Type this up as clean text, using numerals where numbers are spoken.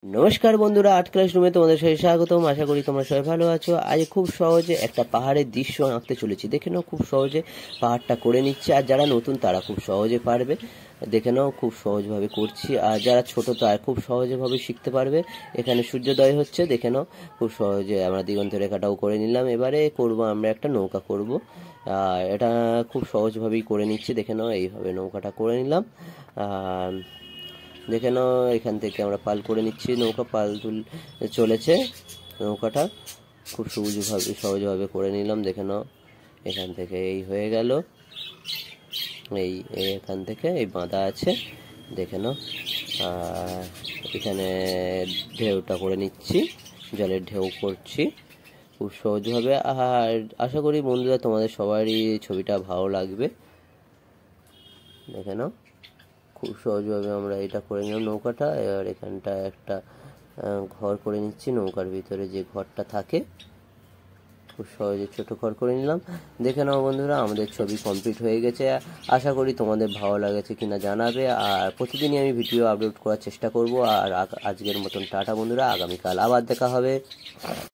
নমস্কার বন্ধুরা, art class রুমে তোমাদের সবাই স্বাগতম। আশা করি তোমরা সবাই ভালো আছো। আজ খুব সহজে একটা পাহাড়ের দৃশ্য আঁকতে চলেছি। দেখে নাও, খুব সহজে পাহাড়টা করে নিচ্ছে। আর যারা নতুন তারা খুব সহজে পারবে। দেখে নাও, খুব সহজভাবে করছি। আর যারা ছোট তারা খুব সহজেভাবে শিখতে পারবে। এখানে সূর্যোদয় হচ্ছে, দেখে নাও খুব সহজে আমরা দিগন্ত রেখাটাও করে নিলাম। এবারে করব আমরা একটা নৌকা করব। এটা খুব সহজভাবেই করে নিচ্ছি। দেখে নাও, এইভাবে নৌকাটা করে নিলাম। দেখে নাও, এখান থেকে আমরা পাল করে নিচ্ছি। নৌকা পাল চলেছে। নৌকাটা খুব সহজভাবে করে নিলাম। দেখে নাও, এখান থেকে এই হয়ে গেল। এখান থেকে এই বাঁধা আছে, দেখে নাও। আর এখানে ঢেউটা করে নিচ্ছি, জলের ঢেউ করছি খুব সহজভাবে। আর আশা করি বন্ধুরা তোমাদের সবারই ছবিটা ভালো লাগবে। দেখে নাও, খুব সহজভাবে আমরা এটা করে নিলাম নৌকাটা। এবার এখানটা একটা ঘর করে নিচ্ছি। নৌকার ভিতরে যে ঘরটা থাকে, খুব সহজে ছোট ঘর করে নিলাম। দেখে নাও বন্ধুরা, আমাদের ছবি কমপ্লিট হয়ে গেছে। আশা করি তোমাদের ভালো লাগেছে কিনা জানাবে। আর প্রতিদিনই আমি ভিডিও আপলোড করার চেষ্টা করব। আর আজকের মতন টাটা বন্ধুরা, আগামীকাল আবার দেখা হবে।